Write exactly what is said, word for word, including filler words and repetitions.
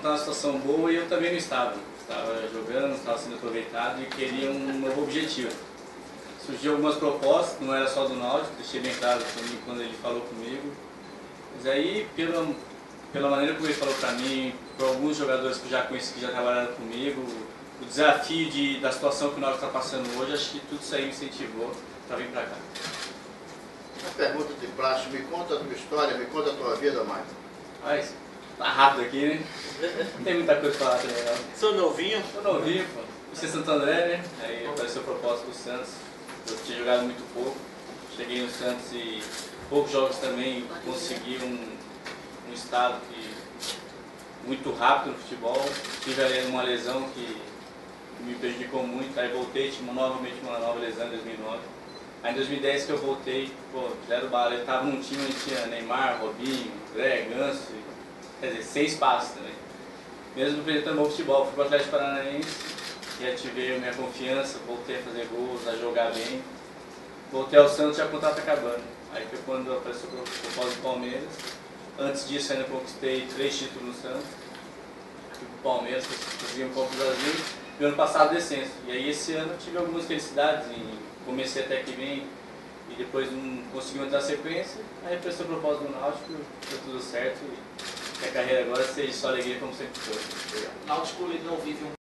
estava numa situação boa e eu também não estava. Estava jogando, não estava sendo aproveitado e queria um novo objetivo. Surgiu algumas propostas, não era só do Náutico, deixei bem claro para mim quando ele falou comigo. Mas aí, pela, pela maneira como ele falou para mim, por alguns jogadores que eu já conheci, que já trabalharam comigo, o desafio de, da situação que o Náutico está passando hoje, acho que tudo isso aí me incentivou para vir para cá. Uma pergunta de plástico, me conta a tua história, me conta a tua vida, Maicon. Mas tá rápido aqui, né? Não tem muita coisa para falar também, não. Sou novinho? Sou novinho, pô. Fui Santo André, né? Aí apareceu a proposta do Santos. Eu tinha jogado muito pouco. Cheguei no Santos e poucos jogos também consegui um, um estado que, muito rápido no futebol. Tive ali uma lesão que me prejudicou muito. Aí voltei, tive novamente uma nova lesão em dois mil e nove. Aí em dois mil e dez que eu voltei, pô, zero bala. Eu tava num time onde tinha Neymar, Robinho, André, Ganso, quer dizer, seis passos também. Mesmo apresentando bom futebol, fui para o Atlético Paranaense, reativei a minha confiança, voltei a fazer gols, a jogar bem. Voltei ao Santos e já o contrato acabando. Aí foi quando apareceu o propósito do Palmeiras. Antes disso ainda conquistei três títulos no Santos. Fui para o Palmeiras, consegui um Copa do Brasil e ano passado descenso. E aí esse ano tive algumas felicidades, em, comecei até que bem e depois não consegui entrar na sequência. Aí apareceu o propósito do Náutico, deu tudo certo. E que a carreira agora seja só alegria como sempre foi. O Náutico ele não vive um